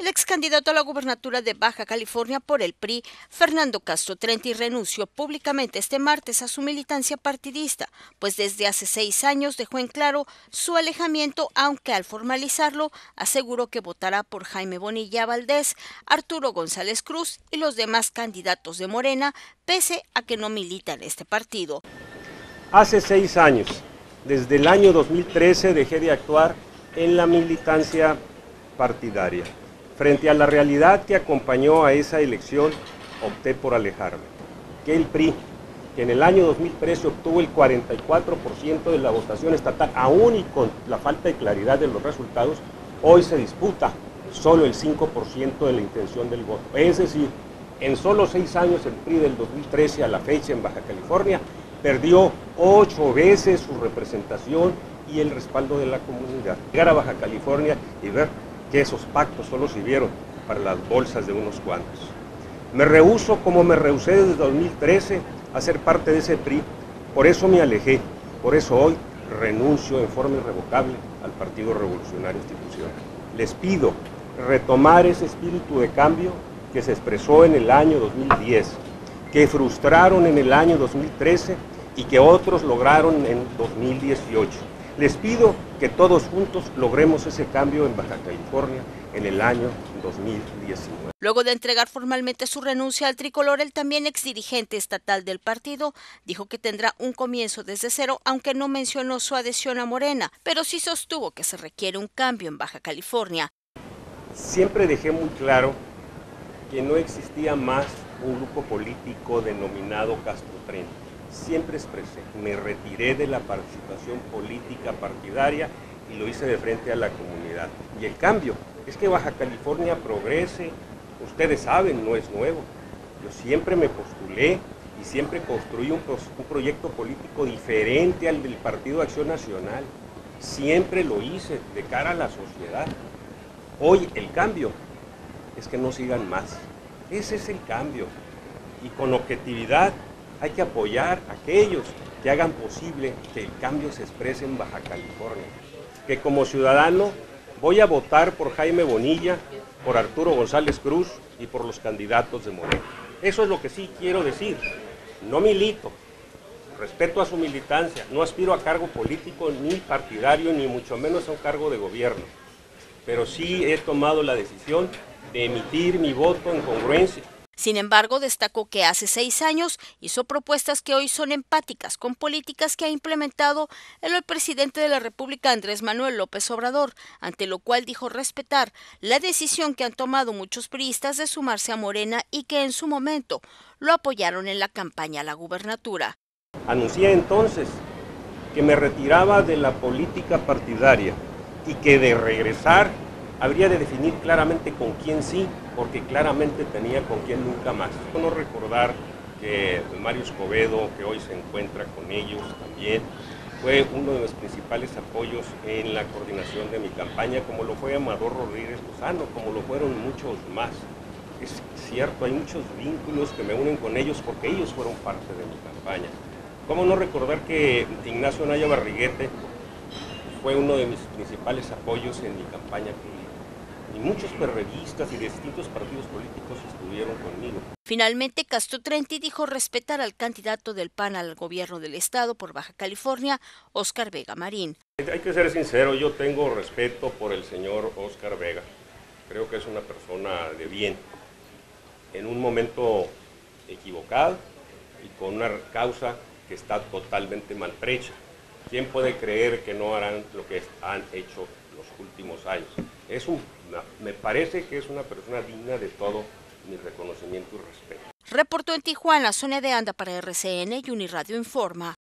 El ex candidato a la gubernatura de Baja California por el PRI, Fernando Castro Trenti, renunció públicamente este martes a su militancia partidista, pues desde hace 6 años dejó en claro su alejamiento, aunque al formalizarlo aseguró que votará por Jaime Bonilla Valdez, Arturo González Cruz y los demás candidatos de Morena, pese a que no milita en este partido. Hace 6 años, desde el año 2013, dejé de actuar en la militancia partidaria. Frente a la realidad que acompañó a esa elección, opté por alejarme. Que el PRI, que en el año 2013 obtuvo el 44% de la votación estatal, aún y con la falta de claridad de los resultados, hoy se disputa solo el 5% de la intención del voto. Es decir, en solo 6 años el PRI del 2013 a la fecha en Baja California perdió 8 veces su representación y el respaldo de la comunidad. Llegar a Baja California y ver que esos pactos solo sirvieron para las bolsas de unos cuantos. Me rehúso, como me rehusé desde 2013, a ser parte de ese PRI. Por eso me alejé, por eso hoy renuncio en forma irrevocable al Partido Revolucionario Institucional. Les pido retomar ese espíritu de cambio que se expresó en el año 2010, que frustraron en el año 2013 y que otros lograron en 2018. Les pido que todos juntos logremos ese cambio en Baja California en el año 2019. Luego de entregar formalmente su renuncia al tricolor, el también exdirigente estatal del partido dijo que tendrá un comienzo desde cero, aunque no mencionó su adhesión a Morena, pero sí sostuvo que se requiere un cambio en Baja California. Siempre dejé muy claro que no existía más un grupo político denominado Castro Trenti. Siempre expresé, me retiré de la participación política partidaria y lo hice de frente a la comunidad. Y el cambio es que Baja California progrese, ustedes saben, no es nuevo. Yo siempre me postulé y siempre construí un proyecto político diferente al del Partido Acción Nacional. Siempre lo hice de cara a la sociedad. Hoy el cambio es que no sigan más. Ese es el cambio. Y con objetividad hay que apoyar a aquellos que hagan posible que el cambio se exprese en Baja California. Que como ciudadano voy a votar por Jaime Bonilla, por Arturo González Cruz y por los candidatos de Morena. Eso es lo que sí quiero decir. No milito, respeto a su militancia, no aspiro a cargo político ni partidario, ni mucho menos a un cargo de gobierno. Pero sí he tomado la decisión de emitir mi voto en congruencia. Sin embargo, destacó que hace 6 años hizo propuestas que hoy son empáticas con políticas que ha implementado el presidente de la República, Andrés Manuel López Obrador, ante lo cual dijo respetar la decisión que han tomado muchos priistas de sumarse a Morena y que en su momento lo apoyaron en la campaña a la gubernatura. Anuncié entonces que me retiraba de la política partidaria y que de regresar habría de definir claramente con quién sí, porque claramente tenía con quién nunca más. No recordar que Mario Escobedo, que hoy se encuentra con ellos también, fue uno de los principales apoyos en la coordinación de mi campaña, como lo fue Amador Rodríguez Lozano, como lo fueron muchos más. Es cierto, hay muchos vínculos que me unen con ellos porque ellos fueron parte de mi campaña. ¿Cómo no recordar que Ignacio Anaya Barriguete fue uno de mis principales apoyos en mi campaña política? Y muchos perredistas y de distintos partidos políticos estuvieron conmigo. Finalmente, Castro Trenti dijo respetar al candidato del PAN al gobierno del estado por Baja California, Óscar Vega Marín. Hay que ser sincero, yo tengo respeto por el señor Óscar Vega. Creo que es una persona de bien, en un momento equivocado y con una causa que está totalmente maltrecha. ¿Quién puede creer que no harán lo que han hecho los últimos años? Me parece que es una persona digna de todo mi reconocimiento y respeto. Reportó en Tijuana, Sonia de Anda para RCN y Uniradio Informa.